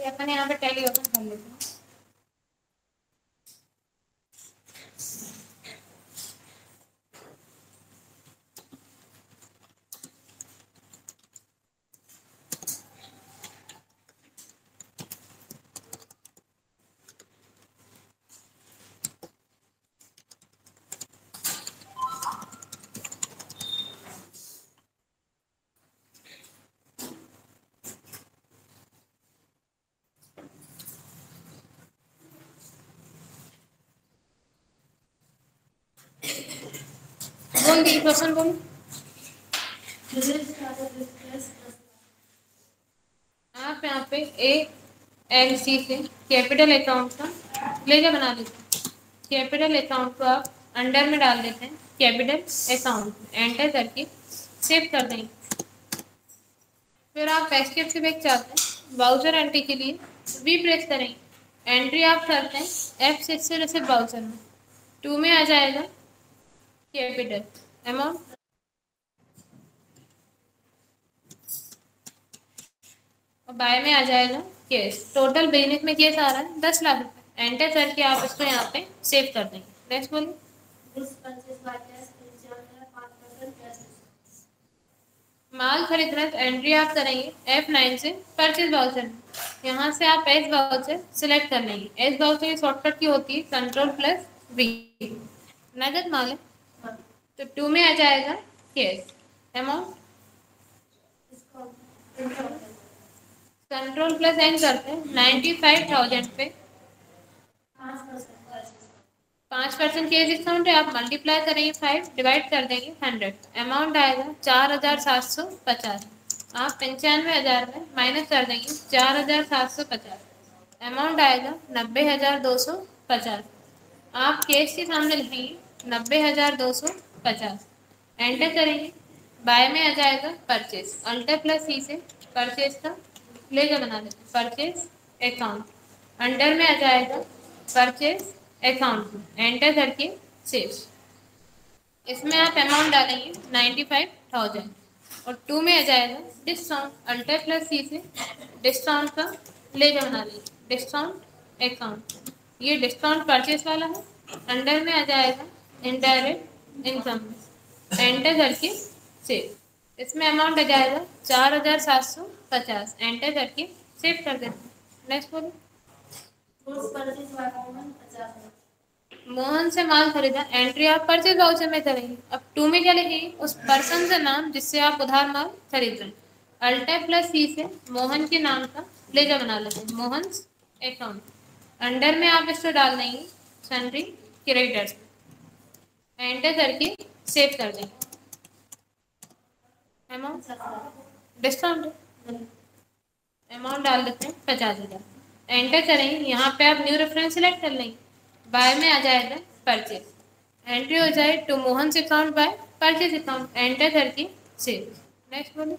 अपन यहाँ पे tally open कर लेते हैं। बोल दी क्वेश्चन बोल। आप यहाँ पे ALC से कैपिटल अकाउंट का लेजर बना लेते हैं। कैपिटल अकाउंट को आप अंडर में डाल देते हैं, कैपिटल अकाउंट एंटर करके सेव कर देंगे। फिर आप एस्केप से बैक चाहते हैं, ब्राउजर एंट्री के लिए वी प्रेस करेंगे। एंट्री आप करते हैं F6 से जैसे ब्राउजर में 2 में आ जाएगा कैपिटल अमाउंट, और बाय में आ जाएगा केस। टोटल बिजनेस में केस आ रहा है 10 लाख रुपए। एंटर करके आप इसको यहाँ पे सेव कर देंगे। नेक्स्ट बोलिए। माल खरीद रहे तो एंट्री आप करेंगे F9 से परचेज वाउचर में। यहाँ से आप एस वाउचर सिलेक्ट कर लेंगे। एस वाउचर की शॉर्टकट की होती है Ctrl+V। नगद माल है तो 2 में आ जाएगा केस अमाउंट। Ctrl+N करते हैं 95,000 पे 5% केस डिस्काउंट है। आप मल्टीप्लाई करेंगे 5 डिवाइड कर देंगे 100, अमाउंट आएगा 4,750। आप 95,000 में माइनस कर देंगे 4,750, अमाउंट आएगा 90,250। आप केस के सामने लिखेंगे 90,250, एंटर करेंगे। बाय में आ जाएगा परचेज, Alt+C से परचेज का लेजर बना देते हैं। परचेज अकाउंट अंडर में आ जाएगा परचेज अकाउंट, एंटर करके सेव। इसमें आप अमाउंट डालेंगे 95,000 और 2 में आ जाएगा डिस्काउंट। Alt+C से डिस्काउंट का लेजर बना लेंगे, डिस्काउंट अकाउंट। ये डिस्काउंट परचेज वाला है, अंडर में आ जाएगा इनडायरेक्ट इनकम, एंटर करके सेव। इसमें अमाउंट आ जाएगा 4,750, एंटर करके सेव कर देते हैं। नेक्स्ट बोलो। मोहन से माल खरीदा, एंट्री आप परचेज वाउचर में करेंगे। अब 2 में क्या लिखेंगे, उस पर्सन का नाम जिससे आप उधार माल खरीद रहे हैं। Alt+C से मोहन के नाम का लेजर बना लेते हैं, मोहन अकाउंट। अंडर में आप इसको डाल देंगे सन्ड्री क्रेडिटर्स, एंटर करके सेव कर देंगे। अमाउंट डिस्काउंट अमाउंट डाल देते हैं 50,000, एंटर करेंगे। यहाँ पे आप न्यू रेफरेंस सिलेक्ट कर लेंगे। बाय में आ जाएगा परचेज, एंट्री हो जाए to Mohan account by purchase account, enter करके सेव। नेक्स्ट बोलो।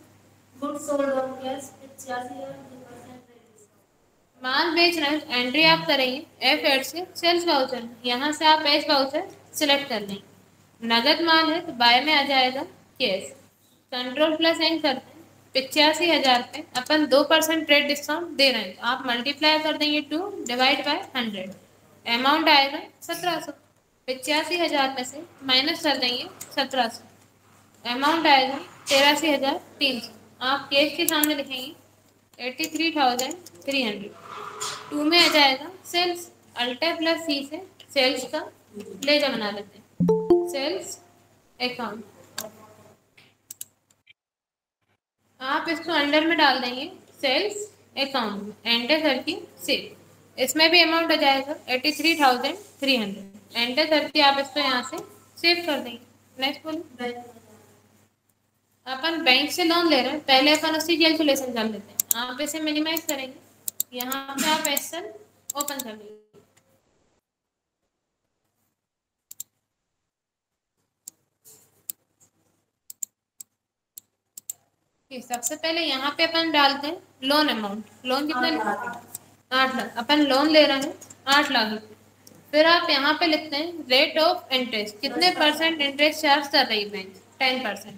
माल बेच रहे हैं, एंट्री आप करेंगे F8 से सेल्स वाउचर। यहाँ से आप एस वाउचर सिलेक्ट कर लेंगे। नगद माल है तो बाय में आ जाएगा कैश। Ctrl+N करते हैं 85,000 पे अपन 2% ट्रेड डिस्काउंट दे रहे हैं, आप मल्टीप्लाई कर देंगे 2 डिवाइड बाय 100, अमाउंट आएगा 1700। 85,000 में से माइनस कर देंगे 1700, अमाउंट आएगा 83,300। आप कैश के सामने लिखेंगे 83,300। 2 में आ जाएगा सेल्स, Alt+C से सेल्स का लेजर बना लेते हैं, सेल्स अकाउंट। आप इसको अंडर में डाल देंगे सेल्स अकाउंट, एंटर करके सेव। इसमें भी अमाउंट आ जाएगा 83,300, एंटर करके आप इसको यहाँ से सेव कर देंगे। नेक्स्ट बोलो। अपन बैंक से लोन ले रहे हैं, पहले अपन उसकी कैलकुलेशन कर लेते हैं। आप इसे मिनिमाइज करेंगे, यहाँ पे आप एक्सेल ओपन कर लेंगे। सबसे पहले यहाँ पे अपन डालते हैं लोन अमाउंट। लोन कितना? 8 लाख। अपन लोन ले रहे हैं 8 लाख रुपए। फिर आप यहाँ पे लिखते हैं रेट ऑफ इंटरेस्ट, कितने परसेंट इंटरेस्ट चार्ज कर रही बैंक?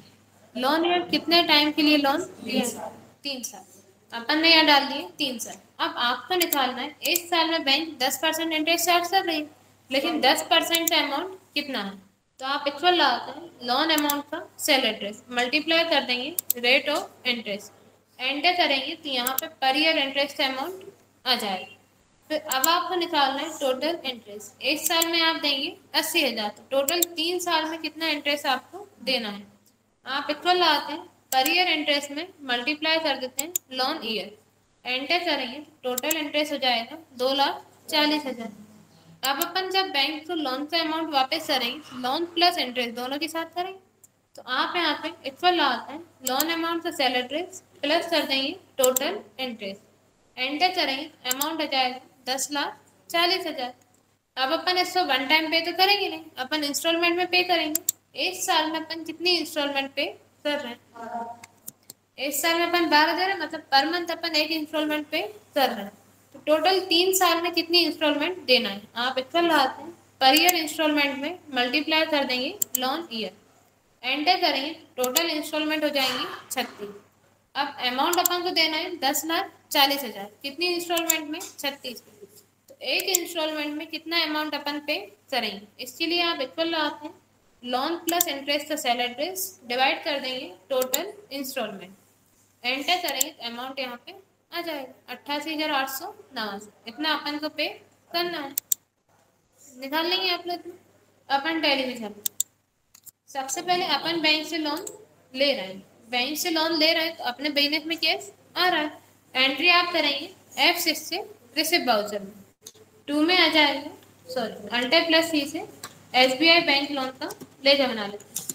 10%। लोन है कितने टाइम के लिए लोन? 3 साल। अपन ने यहाँ डाल दिए 3 साल। अब आपको निकालना है इस साल में बैंक 10% इंटरेस्ट चार्ज कर रही है, लेकिन 10% का अमाउंट कितना है, तो आप इक्वल लगाते हैं लोन अमाउंट का सेल एड्रेस मल्टीप्लाई कर देंगे रेट ऑफ इंटरेस्ट, एंटर करेंगे तो यहाँ पे पर ईयर इंटरेस्ट अमाउंट आ जाएगा। फिर अब आपको निकालना है टोटल इंटरेस्ट। एक साल में आप देंगे 80,000, तो टोटल 3 साल में कितना इंटरेस्ट आपको देना है, आप इक्वल लगाते हैं पर ईयर इंटरेस्ट में मल्टीप्लाई कर देते हैं लोन ईयर, एंटर करेंगे टोटल इंटरेस्ट हो जाएगा 2,40,000। अब अपन जब बैंक को लोन का अमाउंट वापस करेंगे लोन प्लस इंटरेस्ट दोनों के साथ करेंगे, तो आप यहाँ पे इक्वल लगाते हैं लोन अमाउंट का सेल एड्रेस प्लस कर देंगे टोटल इंटरेस्ट, एंटर करेंगे अमाउंट आ जाएगा 10,40,000। अब अपन इसको वन टाइम पे तो करेंगे नहीं, अपन इंस्टॉलमेंट में पे करेंगे। एक साल में अपन कितनी इंस्टॉलमेंट पे कर रहे हैं, एक साल में अपन 12,000 है, मतलब पर मंथ अपन एक इंस्टॉलमेंट पे कर रहे हैं, तो टोटल 3 साल में कितनी इंस्टॉलमेंट देना है, आप इक्वल लगाते हैं पर ईयर इंस्टॉलमेंट में मल्टीप्लाई कर देंगे लोन ईयर, एंटर करेंगे टोटल इंस्टॉलमेंट हो जाएंगी 36। अब अमाउंट अपन को देना है 10,40,000, कितनी इंस्टॉलमेंट में 36, तो एक इंस्टॉलमेंट में कितना अमाउंट अपन पे करेंगे, इसके लिए आप इक्वल लगाते हैं लोन प्लस इंटरेस्ट का सेल एड्रेस डिवाइड कर देंगे टोटल इंस्टॉलमेंट, एंटर करेंगे अमाउंट यहाँ पे आ जाएगा 88,889, इतना अपन को पे करना है। निकाल लेंगे आप लोग, अपन टेलीविजन सबसे पहले अपन बैंक से लोन ले रहे हैं, बैंक से लोन ले रहे हैं तो अपने बिजनेस में कैश आ रहा है, एंट्री आप करेंगे F6 से रिसिप्ट बाउचर में, 2 में आ जाएगा सॉरी अल्टर प्लस C से SBI बैंक लोन का लेजर बना लेते हैं,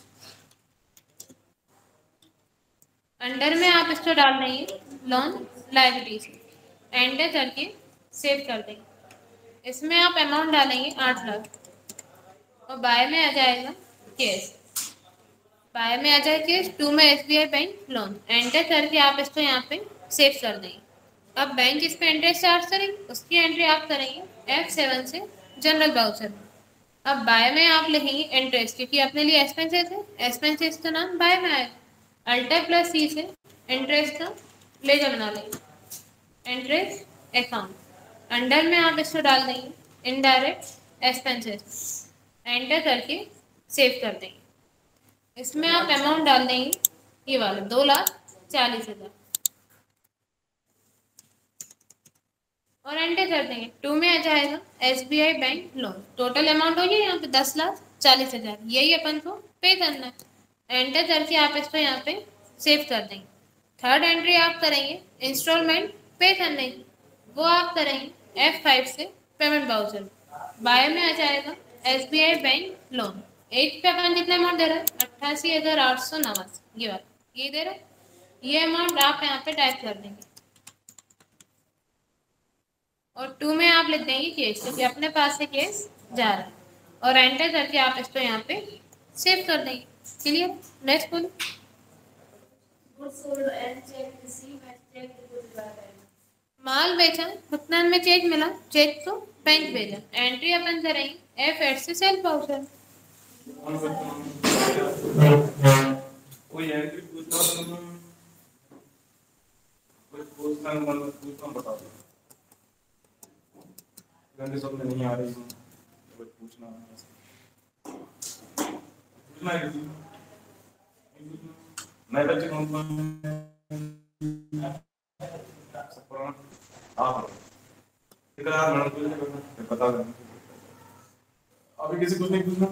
अंडर में आप इसको डाल देंगे लोन लायबिलिटी से, एंटर करके सेव कर देंगे, इसमें आप अमाउंट डालेंगे 8 लाख और बाय में आ जाएगा कैश, बाय में आ जाएगा कैश, 2 में SBI बैंक लोन, एंटर करके आप इसको यहाँ पे सेव कर देंगे। अब बैंक इस पे इंटरेस्ट चार्ज करेंगे, उसकी एंट्री आप करेंगे F7 से जनरल बाउचर में। अब बाय में आप लिखेंगे इंटरेस्ट, क्योंकि अपने लिए एक्सपेंसेस है, एक्सपेंसेस का नाम बाय में आएगा, अल्टर प्लस C से इंटरेस्ट का लेजर बना लेंगे, इंटरेस्ट अकाउंट, अंडर में आप इसको डाल देंगे इनडायरेक्ट एक्सपेंसेस, एंटर करके सेव कर देंगे, इसमें आप अमाउंट डाल देंगे ये वाला 2,40,000 और एंटर कर देंगे, 2 में आ जाएगा SBI bank loan, total amount हो गया यहाँ पे 10,40,000, यही अपन को पे करना है, एंटर करके आप इसको यहाँ पे सेव कर देंगे। थर्ड एंट्री आप करेंगे इंस्टॉलमेंट पे करने की, वो आप करेंगे F5 से पेमेंट बाउचर, बाय में आ जाएगा SBI बैंक लोन, एक पे अपन कितना अमाउंट दे रहा है 88,889, ये दे रहा है, ये अमाउंट आप यहाँ पे टाइप कर देंगे और 2 में आप लिख देंगे केस, क्योंकि अपने पास से केस जा रहा है, और एंटर करके आप इसको यहाँ पे सेव कर देंगे। क्लियर, नेक्स्ट बोलो। माल बेचा, भुगतान में चेक मिला, चेक को बैंक भेजा, एंट्री अपन करेंगे F8 से सेल बाउचर, सब में नहीं आ रही तो पूछना है मैं बच्चे पता अभी किसी कुछ नहीं पूछना,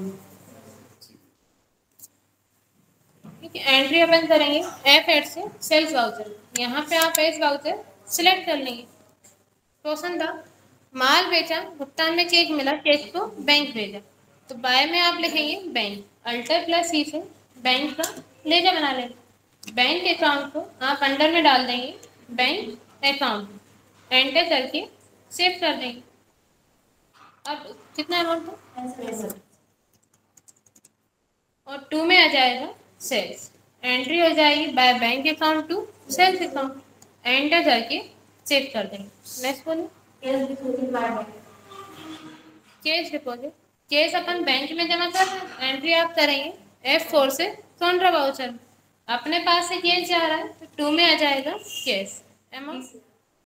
एंट्री अपन करेंगे F8 से सेल्स वाउचर, यहाँ पे आप एस वाउचर सिलेक्ट कर लेंगे। क्वेश्चन था माल बेचा, भुगतान में चेक मिला, चेक को बैंक भेजा, तो बाय में आप लिखेंगे बैंक, अल्टर प्लस C से बैंक का लेजर बना लेंगे, बैंक अकाउंट को आप अंडर में डाल देंगे बैंक अकाउंट, एंटर करके सेव कर देंगे। अब कितना अमाउंट था और 2 में आ जाएगा सेल्स, एंट्री हो जाएगी by bank account to sales account, enter करके सेव कर देंगे। नेक्स्ट बोलिए। कैश डिपॉजिट, कैश अपन बैंक में जमा कर रहे हैं, एंट्री आप करेंगे F4 से कॉन्ट्रा वाउचर, अपने पास से कैश जा रहा है तो 2 में आ जाएगा कैश, अमाउंट